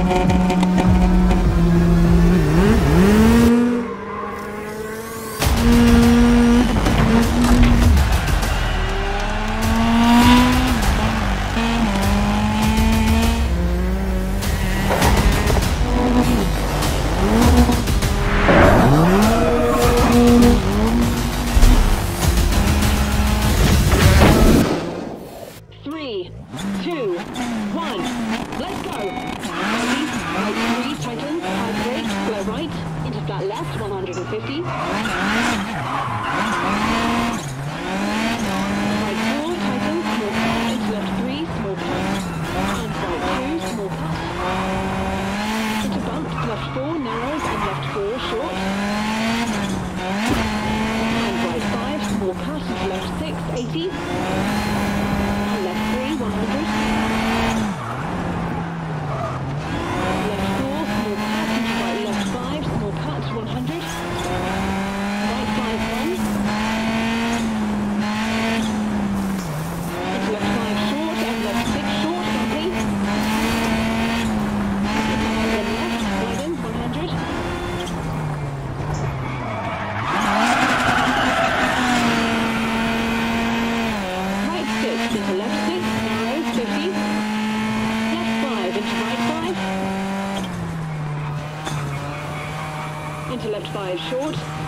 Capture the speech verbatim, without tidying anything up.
Three, two, one, let's go! Ready, right three, tightens, hard brake, slow right, into flat left, one hundred fifty. Right four, tightens, small cut, into left three, small cut, and right two, small cut. Into bumps, left four, narrows, and left four, short. And right five, small cut, into left six, eighty. one hundred. Left four, small cut, into right left five, small cut, one hundred. Right five, one. Into left five, short, and left six, short, bumpy. Then left, widen, one hundred. Right six, into left six. fifty. Left five into right five. Into left five short.